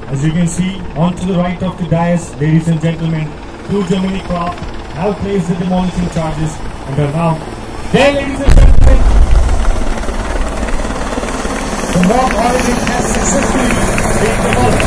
As you can see, on to the right of the dais, ladies and gentlemen, two Germany craft have placed the demolition charges and are now there, ladies and gentlemen. The mock origin has successfully been demolished.